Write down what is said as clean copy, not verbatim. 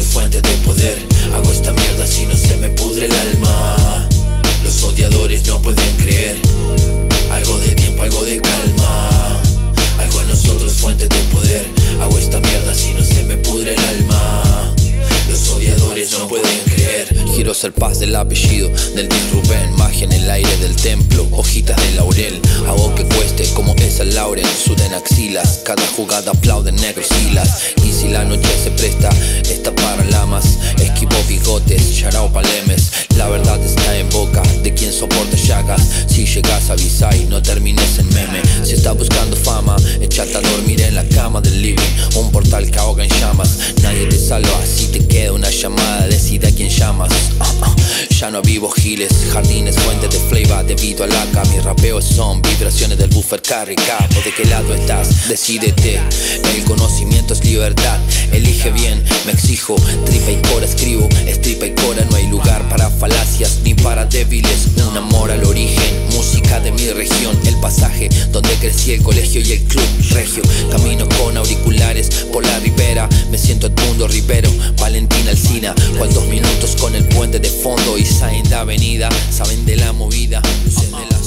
fuente de poder. Hago esta mierda si no se me pudre el alma. Los odiadores no pueden creer. Algo de tiempo, algo de calma. Algo en nosotros fuente de poder. Hago esta mierda si no se me pudre el alma. Los odiadores no pueden creer. Quiero ser paz del apellido del Dios Rubén. Magia en el aire del templo, hojitas de laurel. Hago que cueste como esa Lauren. Suden axilas, cada jugada aplauden negros hilas. Y si la noche se presta, está para lamas. Esquivo bigotes, charao palemes. La verdad está en boca de quien soporta llagas. Si llegas avisa y no termines en meme. Si estás buscando fama, échate a dormir en la cama del living. Un portal que ahoga en llamas. Nadie te salva si te queda una llamada. Decide a quién llamas. Ya no vivo giles, jardines, fuentes de flavor debido al AK. Mis rapeos son vibraciones del buffer carry. Capo, ¿de qué lado estás? Decídete, el conocimiento es libertad. Elige bien, me exijo, tripa y cora escribo. Es tripa y cora, no hay lugar para falacias ni para débiles. Un amor al origen, música de mi región. El pasaje donde crecí, el colegio y el club regio. Camino con auriculares por la ribera. Me siento Edmundo Rivero, Valentina Alsina. Cual 2 minutos con el puente de fondo y saben de avenida. Saben de la movida, luces de la